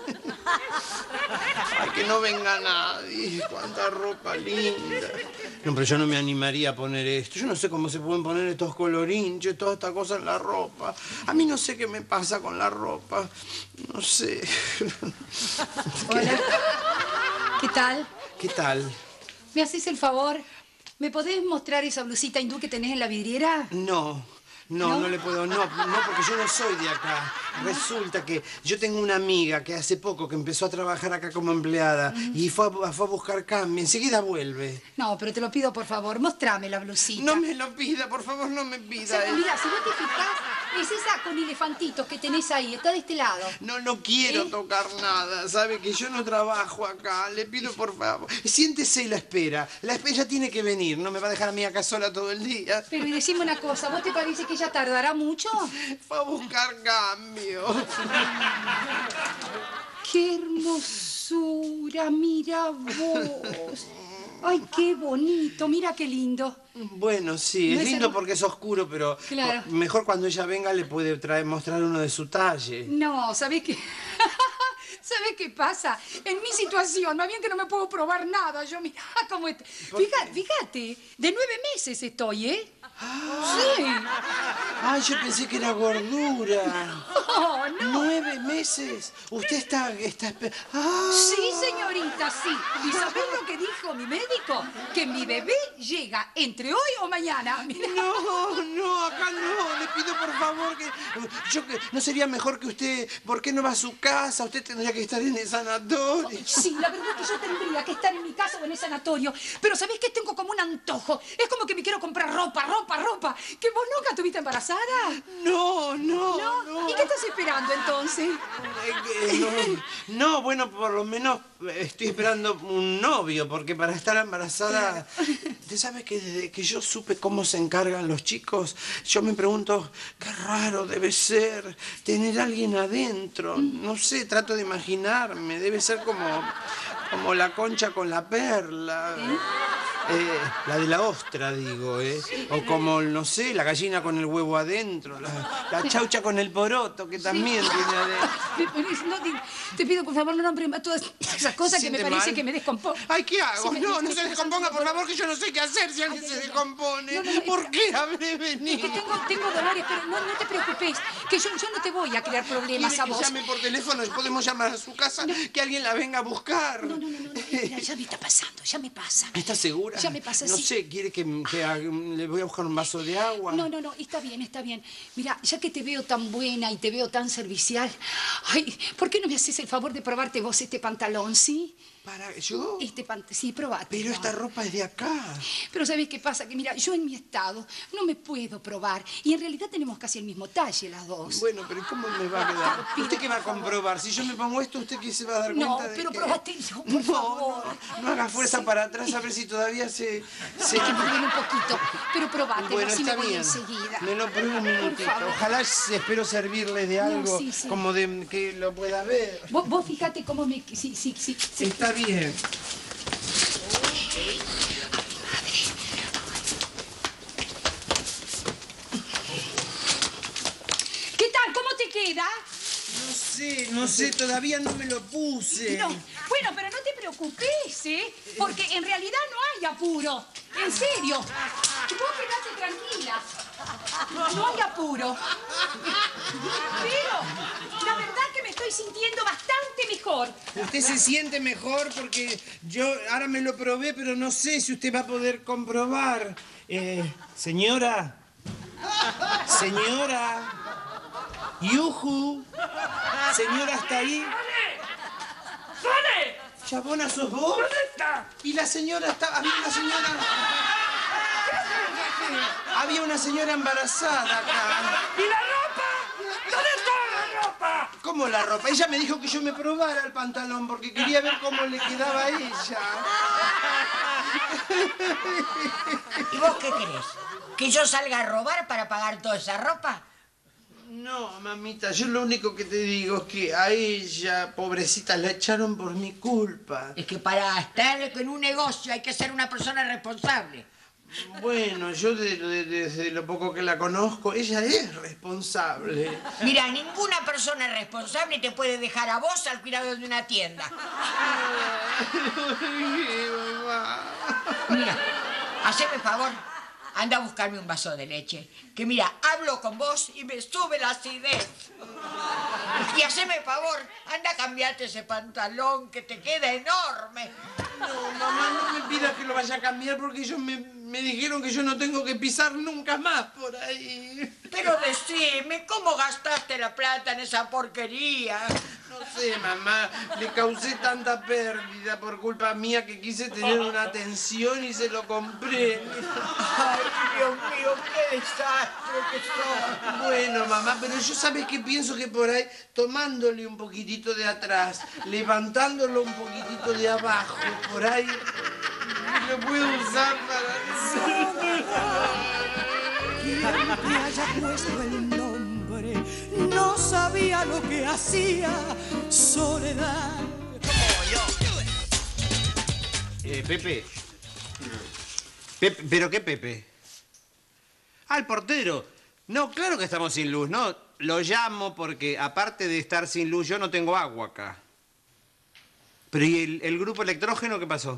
Ay, que no venga nadie. Cuánta ropa linda. No, pero yo no me animaría a poner esto. Yo no sé cómo se pueden poner estos colorinches, toda esta cosa en la ropa. A mí no sé qué me pasa con la ropa. No sé. Hola. ¿Qué tal? ¿Qué tal? ¿Me haces el favor? ¿Me podés mostrar esa blusita hindú que tenés en la vidriera? No le puedo, no, porque yo no soy de acá. Resulta que yo tengo una amiga que hace poco que empezó a trabajar acá como empleada y fue a buscar cambio. Enseguida vuelve. No, pero te lo pido, por favor, mostrame la blusita. No me lo pida, por favor, no me pida. Mira, si vos te fijás, es esa con elefantitos que tenés ahí, está de este lado. No quiero tocar nada, sabe que yo no trabajo acá. Le pido, por favor, siéntese y la espera. Ella tiene que venir, no me va a dejar a mí acá sola todo el día. Pero y decime una cosa, ¿vos te parece que ella tardará mucho? Fue a buscar cambio. ¡Qué hermosura! Mira vos. ¡Ay, qué bonito! Mira qué lindo. Bueno, sí, es lindo porque es oscuro, pero Claro. mejor cuando ella venga le puede mostrar uno de su talle. No, ¿sabés qué? ¿Sabés qué pasa? En mi situación, más bien que no me puedo probar nada. Yo, mira cómo estoy. Fíjate, de 9 meses estoy, ¿eh? Sí. Ay, yo pensé que era gordura. Oh, no. 9 meses. Usted está... Sí, señorita, sí. ¿Y sabés lo que dijo mi médico? Que mi bebé llega entre hoy o mañana. Mirá. No, acá no. Le pido por favor que... ¿No sería mejor que usted... ¿Por qué no va a su casa? Usted tendría que estar en el sanatorio. Sí, la verdad es que yo tendría que estar en mi casa o en el sanatorio. Pero ¿sabés qué? Tengo como un antojo. Es como que me quiero comprar ropa. ¿Que vos nunca estuviste embarazada? No. ¿Y qué estás esperando entonces? No, bueno, por lo menos estoy esperando un novio, porque para estar embarazada... ¿Usted sabe que desde que yo supe cómo se encargan los chicos, yo me pregunto, qué raro debe ser tener a alguien adentro? No sé, trato de imaginarme, debe ser como la concha con la perla. La de la ostra, digo, ¿eh? O como, no sé, la gallina con el huevo adentro, la chaucha con el poroto, que también tiene adentro. No, te pido, por favor, no nombres más todas esas cosas que me parece mal? que me descomponen. Ay, ¿qué hago? Sí, No se descomponga, por favor, que yo no sé qué hacer si alguien se descompone. ¿Por qué habré venido? Es que tengo dolores, pero no te preocupes, que yo no te voy a crear problemas a ¿Quiere que vos. llame por teléfono y podemos llamar a su casa, que alguien la venga a buscar? No, mira, ya me está pasando, ya me pasa. ¿Estás segura? Ya me pasa No así. sé, ¿quiere que le voy a buscar un vaso de agua? No, está bien, está bien. Mira, ya que te veo tan buena y te veo tan servicial, ay, ¿por qué no me haces el favor de probarte vos este pantalón, sí? ¿Para yo? Sí, probate. Pero esta ropa es de acá. Pero ¿sabés qué pasa? Que mira, yo en mi estado no me puedo probar. Y en realidad tenemos casi el mismo talle las dos. Bueno, pero ¿cómo me va a quedar? ¿Usted qué va a comprobar? Si yo me pongo esto, ¿usted qué se va a dar cuenta de No, pero que... probatelo, por favor. No haga fuerza para atrás a ver si todavía se... Hay que mover un poquito, pero probátelo, Bueno, así está me voy bien. enseguida. Me lo pruebo un minutito. favor. Ojalá espero servirle de algo sí. como de que lo pueda ver. Vos fíjate cómo me... Sí. Está bien. ¿Qué tal? ¿Cómo te queda? No sé, todavía no me lo puse. No. Bueno, pero no te preocupes, ¿eh? Porque en realidad no hay apuro. En serio. Vos quedate tranquila. No hay apuro. Pero la verdad que me estoy sintiendo bastante mejor. Usted se siente mejor porque yo ahora me lo probé, pero no sé si usted va a poder comprobar. Señora. Yuju. Señora, ¿está ahí? ¡Sale! Chabona, ¿sos vos? ¿Dónde está? Y la señora está... Había una señora... Había una señora embarazada acá. ¿Y la ropa? ¿Dónde está la ropa? ¿Cómo la ropa? Ella me dijo que yo me probara el pantalón porque quería ver cómo le quedaba a ella. ¿Y vos qué querés? ¿Que yo salga a robar para pagar toda esa ropa? No, mamita, yo lo único que te digo es que a ella, pobrecita, la echaron por mi culpa. Es que para estar en un negocio hay que ser una persona responsable. Bueno, yo desde lo poco que la conozco, ella es responsable. Mira, ninguna persona responsable te puede dejar a vos al cuidado de una tienda. Mira, haceme favor, anda a buscarme un vaso de leche. Que mira, hablo con vos y me sube la acidez. Y haceme favor, anda a cambiarte ese pantalón que te queda enorme. No, mamá, no me pidas que lo vaya a cambiar porque ellos me dijeron que yo no tengo que pisar nunca más por ahí. Pero decime, ¿cómo gastaste la plata en esa porquería? No sé, mamá, le causé tanta pérdida por culpa mía que quise tener una atención y se lo compré. Ay, Dios mío, qué desastre que sos. Bueno, mamá, pero yo sabes que pienso que por ahí, tomándole un poquitito de atrás, levantándolo un poquitito de abajo, por ahí, lo puedo usar Quien te haya puesto el nombre no sabía lo que hacía Soledad. Pepe. ¿Pero qué Pepe? Ah, el portero. No, claro que estamos sin luz, ¿no? Lo llamo porque, aparte de estar sin luz, yo no tengo agua acá. Pero ¿y el grupo electrógeno qué pasó?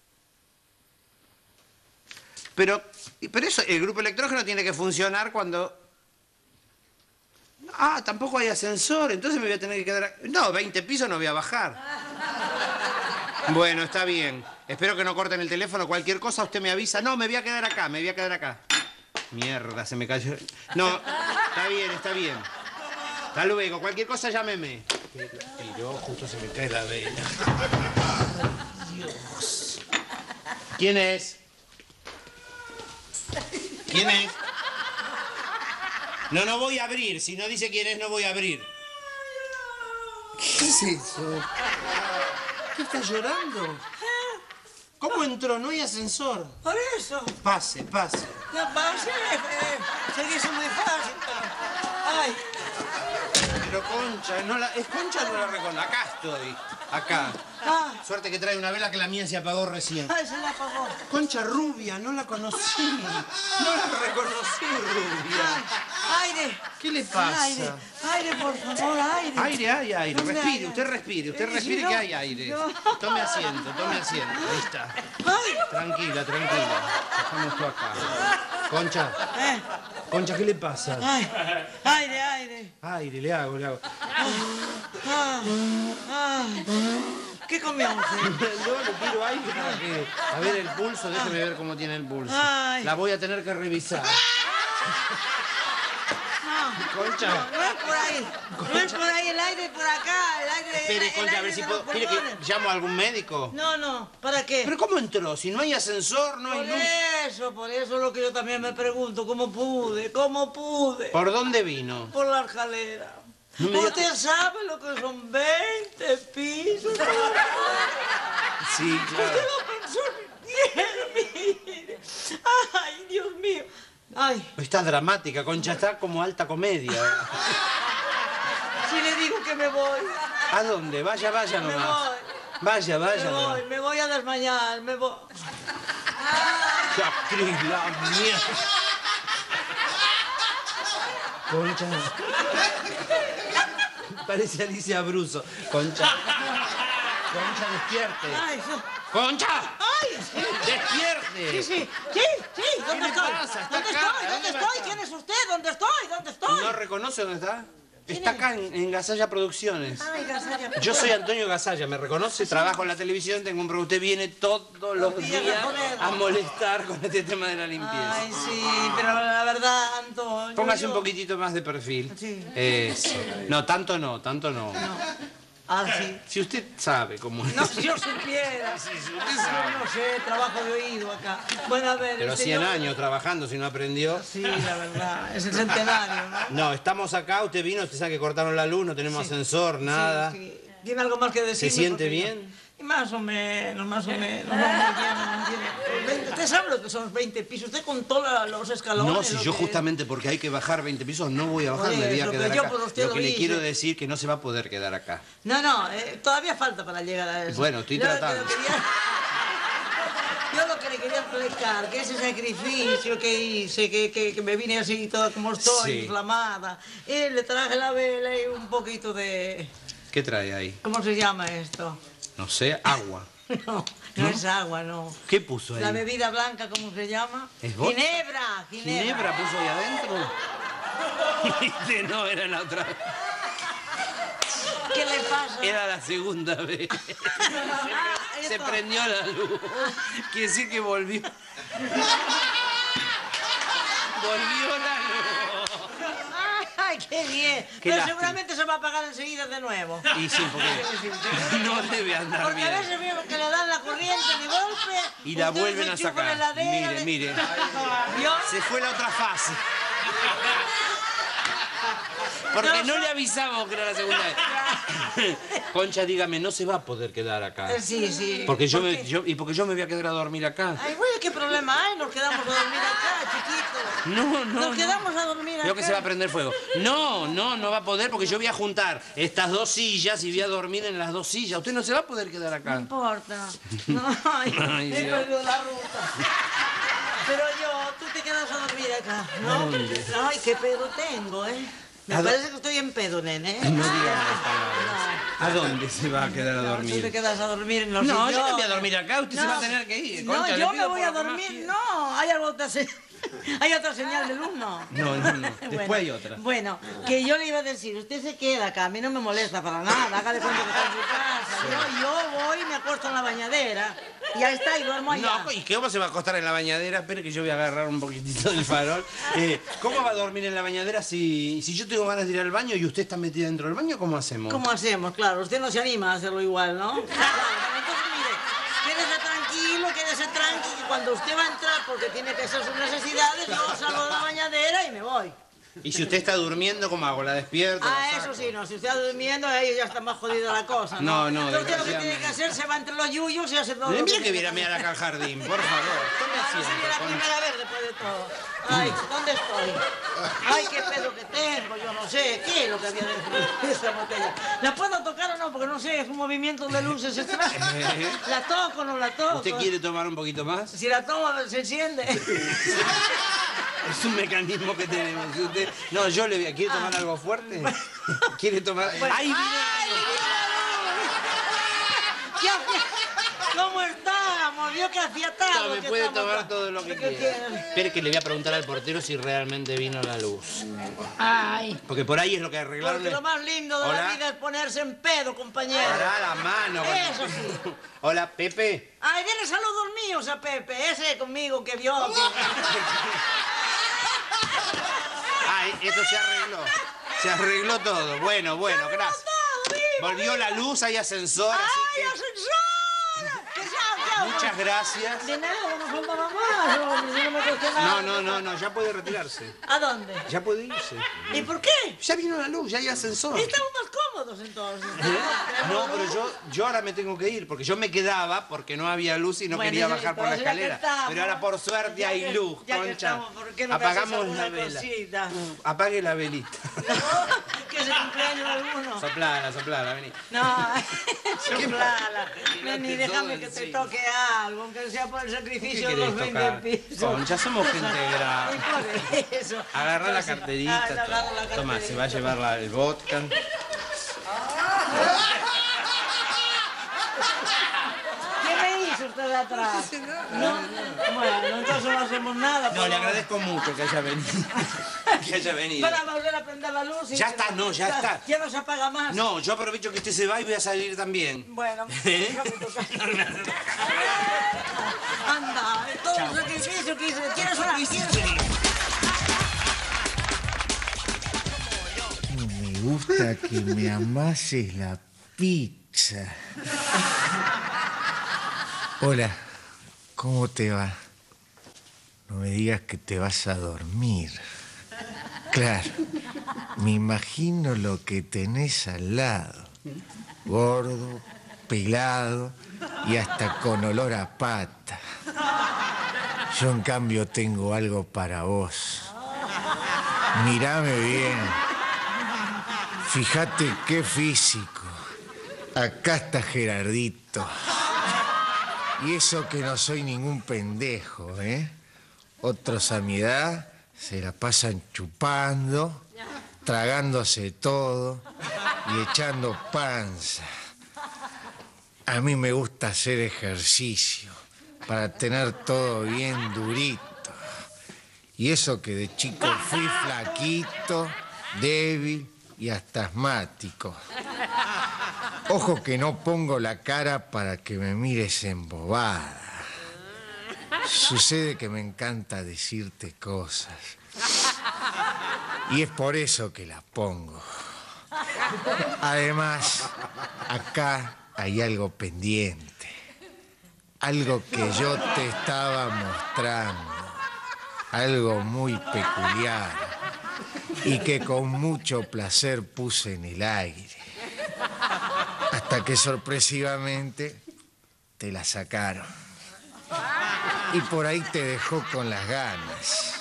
Pero eso, el grupo electrógeno tiene que funcionar cuando... Ah, tampoco hay ascensor, entonces me voy a tener que quedar... No, 20 pisos no voy a bajar. Bueno, está bien. Espero que no corten el teléfono. Cualquier cosa usted me avisa. No, me voy a quedar acá, me voy a quedar acá. Mierda, se me cayó... No, está bien, está bien. Hasta luego, cualquier cosa llámeme. Pero justo se me cae la vela. Dios. ¿Quién es? ¿Quién es? No voy a abrir. Si no dice quién es, no voy a abrir. ¿Qué es eso? ¿Qué está llorando? ¿Cómo entró? No hay ascensor. Por eso. Pase, pase. No pase. Sería eso muy fácil. Ay. Pero Concha, no la... Es Concha, no la reconozco. Acá estoy. Acá. Ah. Suerte que trae una vela que la mía se apagó recién. Ay, se la apagó. Concha rubia, no la conocí. No la reconocí, rubia. Aire. ¿Qué le pasa? Aire, aire, por favor, aire. Aire, hay aire. ¿Dónde Respire, hay usted respire. Usted si respire no, que hay aire. no. Tome asiento, tome asiento. Ahí está. Ay. Tranquila, tranquila. Dejamos esto acá. Concha. Concha, ¿qué le pasa? Ay, aire, aire. Aire, le hago. ¿Qué comió usted? Yo le tiro aire para que... A ver el pulso, déjeme ver cómo tiene el pulso. Ay. La voy a tener que revisar. Concha. No es por ahí. No es por ahí el aire, por acá. El aire. Espere, Concha, a ver si puedo... ¿Quiere que llamo a algún médico? No. ¿Para qué? ¿Pero cómo entró? Si no hay ascensor, no hay luz. Por eso es lo que yo también me pregunto. ¿Cómo pude? ¿Por dónde vino? Por la escalera. No me diga- ¿Usted sabe lo que son 20 pisos? Sí, claro. Usted lo pensó bien, mire. Ay, Dios mío. Ay, Está dramática, Concha, está como alta comedia. si le digo que me voy. ¿A dónde? Vaya Me nomás. voy. Vaya nomás. Me voy a desmayar, me voy. ¡Qué actriz, la mierda! Concha. Parece Alicia Bruso. Concha. Concha, despierte. Ay, ¡Concha! ¡Ay! ¡Despierte! Sí. ¿Dónde le estoy? pasa? Está ¿Dónde acá. estoy? ¿Dónde ¿Dónde va a estoy? estar? ¿Quién es usted? ¿Dónde estoy? ¿No reconoce dónde está? Está acá en Gasalla Producciones. Ay, Gasalla. Yo soy Antonio Gasalla, ¿me reconoce? Trabajo en la televisión, tengo un programa. Usted viene todos los días a molestar con este tema de la limpieza. Ay, sí, pero la verdad, Antonio. Póngase un poquitito más de perfil. Sí. Eso. No, tanto no. Ah, sí. Si usted sabe cómo es. No, si yo supiera. Sí, si usted sabe. Yo no sé, trabajo de oído acá. Bueno, a ver. Pero el 100 señor- años trabajando si no aprendió. Sí, la verdad. Es el centenario, ¿no? No, estamos acá, usted vino, usted sabe que cortaron la luz, no tenemos ascensor, nada. Sí. ¿Tiene algo más que decir? ¿Se siente bien? Más o menos. No, muy bien, no entiende. ¿Usted sabe lo que son 20 pisos? ¿Usted contó los escalones? No, si lo yo que- justamente porque hay que bajar 20 pisos no voy a bajar, Oye, me voy a lo que quedar yo acá. por usted Lo que lo le hice. quiero decir que no se va a poder quedar acá. No, todavía falta para llegar a eso. Bueno, estoy tratando. Yo lo que le quería explicar, que ese sacrificio que hice, que me vine así toda como estoy, Sí. inflamada, y le traje la vela y un poquito de... ¿Qué trae ahí? ¿Cómo se llama esto? No sé, agua. No es agua, no. ¿Qué puso ahí? La bebida blanca, ¿cómo se llama? ¿Es vodka? Ginebra. ¿Ginebra puso ahí adentro? Viste, no, era la otra. ¿Qué le pasa? Era la segunda vez. Se prendió la luz. Quiere decir que volvió. Volvió la luz. ¡Ay, qué bien! Qué Pero lástima. seguramente se va a apagar enseguida de nuevo. Y sí, porque no debe andar Porque a bien. veces veo que le dan la corriente de golpe... Y la usted vuelven se a enchufa sacar. la heladera, Mire. ¿Vio? Se fue la otra fase. Porque no le avisamos que era la segunda vez. Concha, dígame, no se va a poder quedar acá. Sí. Porque yo ¿Por me, qué? yo, ¿Y porque yo me voy a quedar a dormir acá? Ay, bueno, ¿qué problema hay? Nos quedamos a dormir acá, chiquito. No. Nos quedamos a dormir acá. Creo que se va a prender fuego. No va a poder porque yo voy a juntar estas dos sillas y voy a dormir en las dos sillas. Usted no se va a poder quedar No acá. importa. No, ay, Ay, he Dios. perdido la ruta. Pero tú te quedas a dormir acá, ¿no? ¿Dónde? Ay, qué pedo tengo, ¿eh? Me ¿A parece que estoy en pedo, nene. No diga más palabras. ¿A dónde se va a quedar a Tú te dormir? quedas a dormir en los No, sillones. yo no voy a dormir acá. Usted se va a tener que ir. No, Concha, le yo pido me voy por a lo que más dormir. quiera. No, hay algo otra hay otra señal de luz, no. No. Después Bueno, hay otra. Bueno, que yo le iba a decir, usted se queda acá, a mí no me molesta para nada, hágale cuenta que está en su casa. Yo voy y me acuesto en la bañadera y ahí está y duermo allá. No, ¿y cómo se va a acostar en la bañadera? Espere que yo voy a agarrar un poquitito del farol. ¿Cómo va a dormir en la bañadera si yo tengo ganas de ir al baño y usted está metida dentro del baño? ¿Cómo hacemos? ¿Cómo hacemos? Claro, usted no se anima a hacerlo igual, ¿no? Claro, entonces mire, quédese tranquilo, que cuando usted va a entrar porque tiene que hacer sus necesidades, yo salgo de la bañadera y me voy. Y si usted está durmiendo, ¿cómo hago? ¿La despierto? Ah, la eso saco? sí, no, si usted está durmiendo, ahí ya está más jodida la cosa, ¿no? No, Entonces usted lo que desgraciadamente. tiene que hacer, se va entre los yuyos y hace todo Mira lo que tiene viera a mirar acá al jardín, por favor. Tome Ah, asiento, sería la Concha. primera vez después de todo. Ay, ¿dónde estoy? Ay, qué pedo que tengo, yo no sé. ¿Qué es lo que había dentro de esa botella? ¿La puedo tocar o no? Porque no sé, es un movimiento de luces extraño. ¿La toco o no la toco? ¿Usted quiere tomar un poquito más? Si la tomo, se enciende. Es un mecanismo que tenemos. Si usted... No, yo le voy a... ¿Quiere tomar algo fuerte? ¿Quiere tomar...? Bueno. ¡Ay, ¿Cómo estamos, vio que hacía tarde. No, me puede tomar todo lo que quiera. Espere que le voy a preguntar al portero si realmente vino la luz. Ay. Porque por ahí es lo que arreglaron. Porque lo más lindo de la vida es ponerse en pedo, compañero. Pará la mano. Eso sí. Hola, Pepe. Ay, dile saludos míos a Pepe, ese conmigo que vio que... Ay, esto se arregló. Se arregló todo. Bueno, gracias. Volvió la luz, hay ascensor, así que... ¡Ay, ascensor! ¡Que ya! Muchas gracias. De nada, no faltaba más, hombre, si no me costó nada. No, ya puede retirarse. ¿A dónde? Ya puede irse. ¿Y por qué? Ya vino la luz, ya hay ascensor. Estamos más cómodos entonces. No, pero yo ahora me tengo que ir, porque yo me quedaba porque no había luz y no quería bajar por la escalera. Pero ahora por suerte hay luz, Concha. Apagamos la vela. Apague la velita. ¿Que es el cumpleaños de alguno? Soplala, vení. No, soplala. Vení, déjame que te toque algo, aunque sea por el sacrificio de los 20 pisos. Concha, somos gente grave. Y por eso. Agarra la carterita. Toma, se va a llevar el vodka. ¿Qué me hizo usted de atrás? ¿No? Bueno, entonces no hacemos nada. No, le agradezco mucho que haya venido. Para volver a prender la luz. Ya está, ya está. Ya no se apaga más. No, yo aprovecho que usted se va y voy a salir también. Bueno, déjame tocar. Anda, todo el sacrificio que hice. ¿Quieres una? Me gusta que me amases la pizza. Hola, ¿cómo te va? No me digas que te vas a dormir. Claro, me imagino lo que tenés al lado. Gordo, pelado y hasta con olor a pata. Yo, en cambio, tengo algo para vos. Mírame bien. Fíjate qué físico. Acá está Gerardito. Y eso que no soy ningún pendejo, ¿eh? Otros a mi edad se la pasan chupando, tragándose todo y echando panza. A mí me gusta hacer ejercicio para tener todo bien durito. Y eso que de chico fui flaquito, débil y hasta asmático. Ojo que no pongo la cara para que me mires embobada. Sucede que me encanta decirte cosas. Y es por eso que las pongo. Además, acá hay algo pendiente. Algo que yo te estaba mostrando. Algo muy peculiar. Y que con mucho placer puse en el aire. Hasta que sorpresivamente te la sacaron. Y por ahí te dejó con las ganas.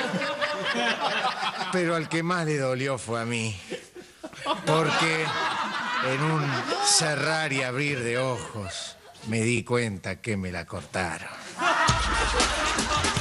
Pero al que más le dolió fue a mí. Porque en un cerrar y abrir de ojos me di cuenta que me la cortaron.